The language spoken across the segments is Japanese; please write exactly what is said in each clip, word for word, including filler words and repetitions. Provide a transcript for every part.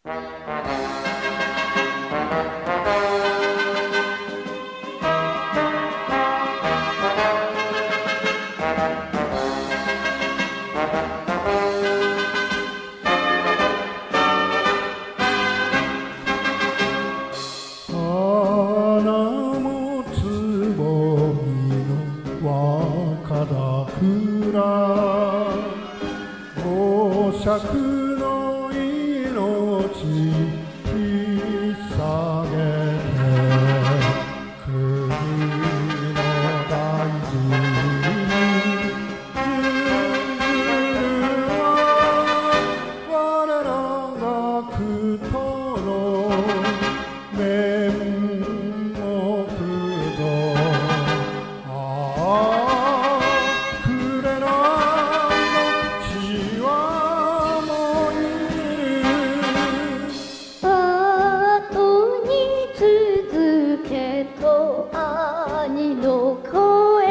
五尺の命引き下げて国の大事に準ずるは我らが苦闘の面目と兄の声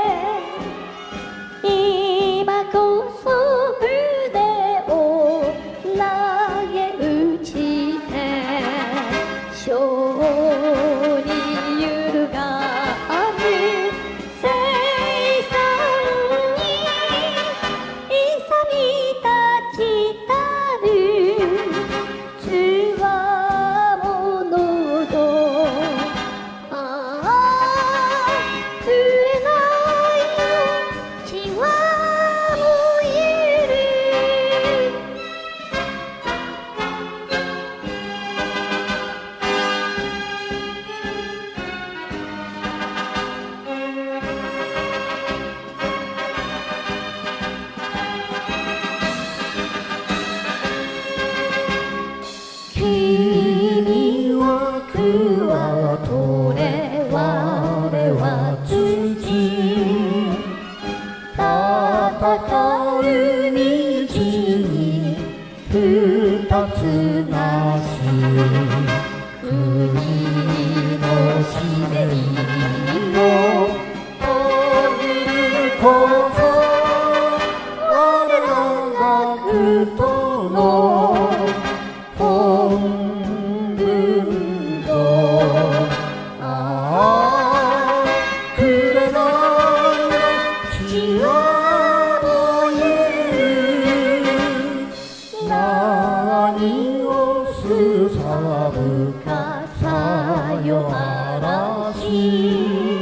今こそ筆を投げ打ちて性に揺るがぬ生産に勇み立ちたるつわものど君は桑は取れ我は土戦う道に二つなし国の使命を遂げるこそ我らが苦闘の本分とああ紅の血は燃える何をすさぶかさよ嵐